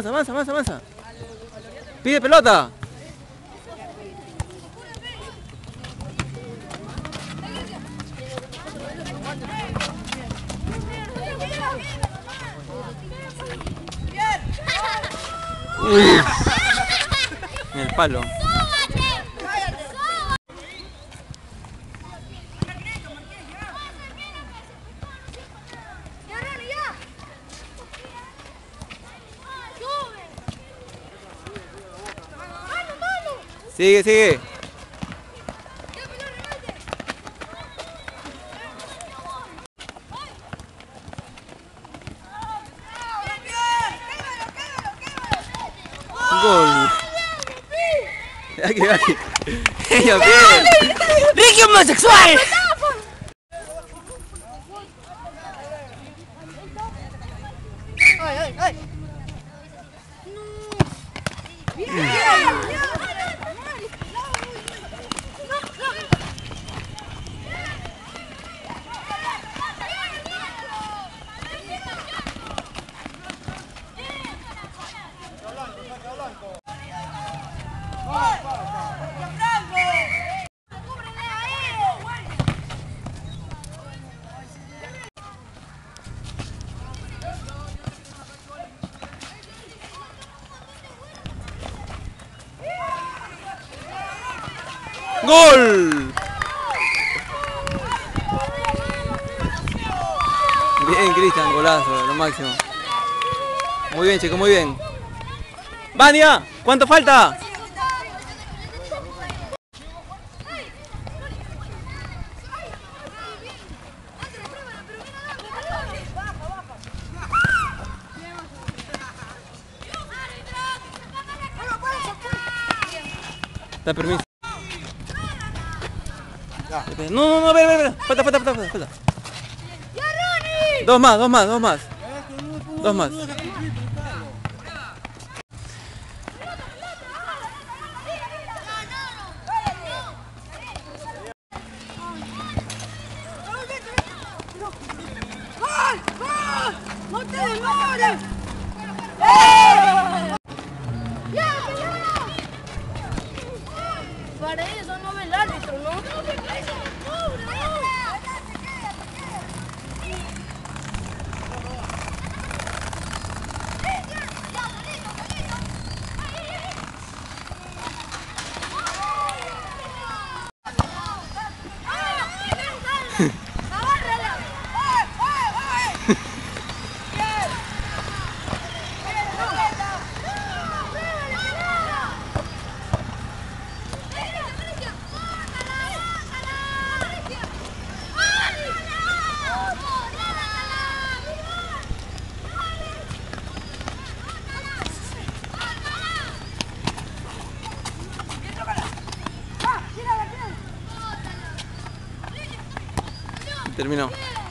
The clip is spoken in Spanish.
avanza, avanza, avanza, avanza. Pide pelota. En el palo. Sigue, sigue. Gol. Aquí, aquí. Ella bien. ¡Ricky homosexual! ¡Ay, ay, ay! ¡Gol! Bien, Cristian, golazo, lo máximo. Muy bien, chico, muy bien. ¡Vania! ¿Cuánto falta? Da permiso. No, no, no, ve. Falta. Dos más. Dos más. ¡No te demores! Para eso no ve el árbitro, ¿no? Terminó.